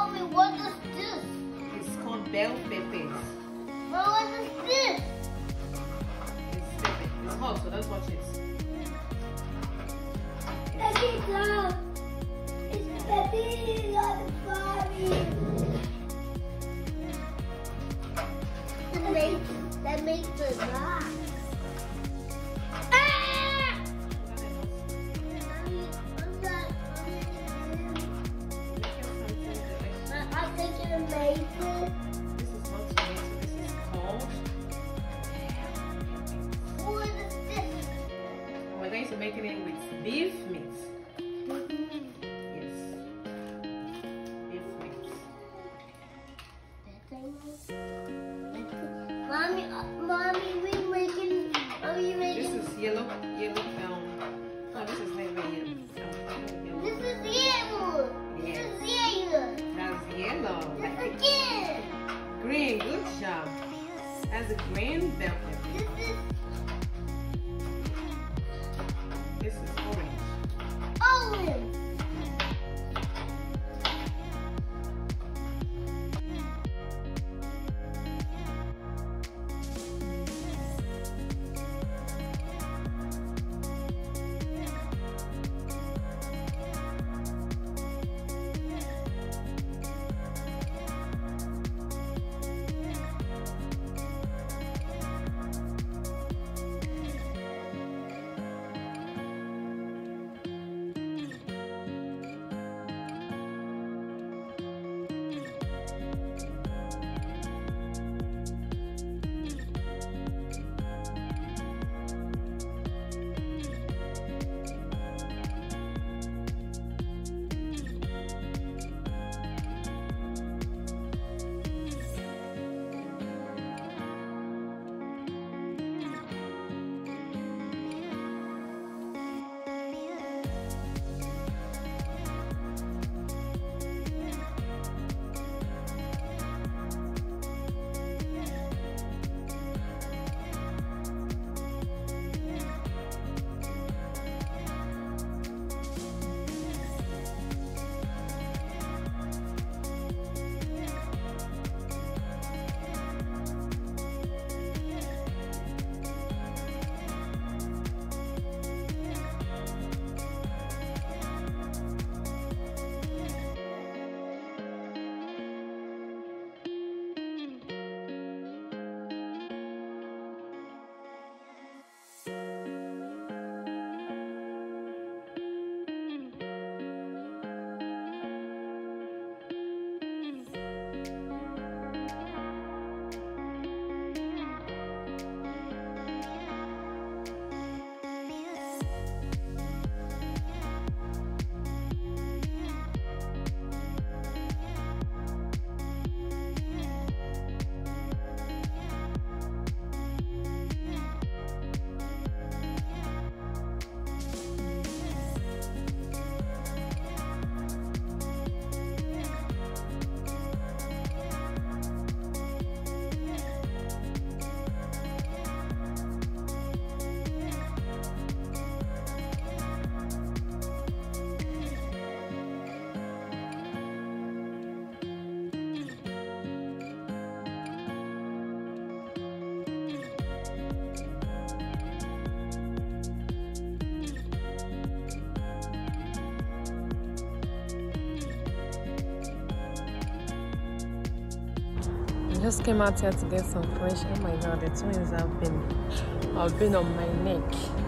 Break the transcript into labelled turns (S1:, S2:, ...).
S1: Mommy, what is this?
S2: It's called bell peppers.
S1: But what is this?
S2: It's pepper. It's hot, so don't touch it.
S1: Baby, girl. It's baby, not mommy. That makes the rock.
S2: This is not tomato, this is called.
S1: What is this?
S2: We're going to make it with beef meat. Yes. Beef meat.
S1: Mommy, we making. Are you making?
S2: This is yellow. No, this is not even yellow.
S1: This is yellow.
S2: Yes.
S1: This is yellow.
S2: That's yellow.
S1: This again.
S2: Green, good job. That's a green bell pepper. This is orange.
S1: Olive.
S2: Just came out here to get some fresh. Oh my god, the twins have been on my neck.